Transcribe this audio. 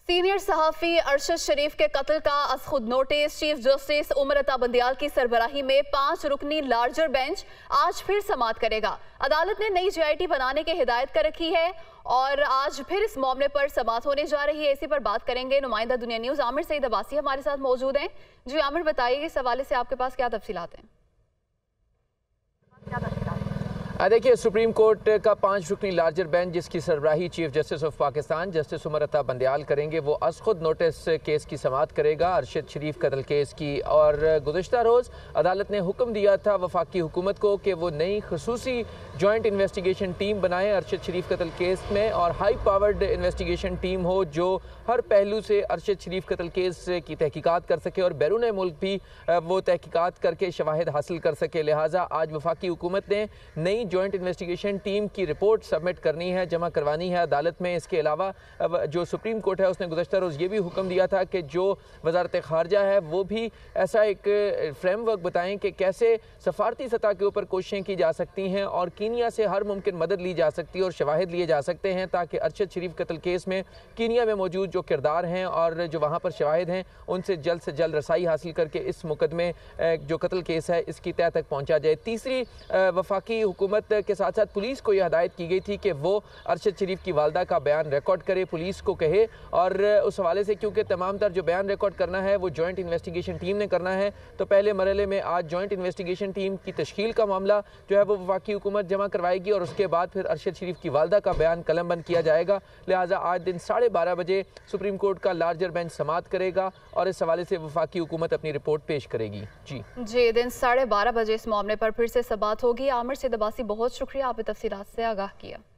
Senior सहाफ़ी अरशद शरीफ के कत्ल का खुद notice chief justice Umar Ata Bandial की सरबराही में 5 रुकनी लार्जर बेंच आज फिर समाअत करेगा। अदालत ने नई JIT बनाने की हिदायत कर रखी है और आज फिर इस मामले पर समाअत होने जा रही है। इसी पर बात करेंगे नुमाइंदा दुनिया न्यूज़ आमिर सईद अब्बासी हमारे साथ मौजूद हैं। जी आमिर, बताइए इस हवाले से आपके पास क्या तफसीलात हैं? देखिए, सुप्रीम कोर्ट का 5 रुकनी लार्जर बेंच जिसकी सरबराही chief justice of Pakistan justice Umar Ata Bandial करेंगे, वो आज खुद नोटिस केस की समाअत करेगा अरशद शरीफ कत्ल केस की। और गुज़िश्ता रोज़ अदालत ने हुक्म दिया था वफाकी हुकूमत को कि वो नई खसूसी जॉइंट इन्वेस्टिगेशन टीम बनाए अरशद शरीफ कत्ल केस में, और हाई पावर्ड इन्वेस्टिगेशन टीम हो जो हर पहलू से अरशद शरीफ कत्ल केस की तहकीकात कर सके और बैरून मुल्क भी वो तहकीकात करके शवाहिद हासिल कर सके। लिहाजा आज वफाकी हुकूमत ने नई जॉइंट इन्वेस्टिगेशन टीम की रिपोर्ट सबमिट करनी है, जमा करवानी है अदालत में। इसके अलावा जो सुप्रीम कोर्ट है उसने गुज़श्ता रोज़ ये भी हुक्म दिया था कि जो वजारत खारजा है वो भी ऐसा एक फ्रेमवर्क बताएं कि कैसे सफारती सतह के ऊपर कोशिशें की जा सकती हैं और कीनिया से हर मुमकिन मदद ली जा सकती है और शवाहिद लिए जा सकते हैं, ताकि अरशद शरीफ कत्ल केस में कीनिया में मौजूद जो किरदार हैं और जो वहाँ पर शवाहिद हैं उनसे जल्द रसाई हासिल करके इस मुकदमे जो कत्ल केस है इसकी तह तक पहुँचा जाए। तीसरी, वफाकी हुकूमत के साथ साथ पुलिस को यह हदायत की गई थी कि वो अरशद शरीफ की वालदा का बयान रिकॉर्ड करे, पुलिस को कहे। और उस हवाले से क्योंकि तमाम तर जो बयान रिकॉर्ड करना है वो जॉइंट इन्वेस्टिगेशन टीम ने करना है, तो पहले मरहले में आज जॉइंट इन्वेस्टिगेशन टीम की तश्कील का मामला जो है वो वफाकी हुकूमत जमा करवाएगी और उसके बाद फिर अरशद शरीफ की वालदा का बयान कलमबंद किया जाएगा। लिहाजा आज दिन 12:30 बजे सुप्रीम कोर्ट का लार्जर बेंच समाअत करेगा और इस हवाले से वफाकी हुकूमत अपनी रिपोर्ट पेश करेगी। जी दिन 12:30 बजे इस मामले पर फिर से समाअत होगी। आमिर सईद अब्बासी, बहुत शुक्रिया, आपने तफसीलात से आगाह किया।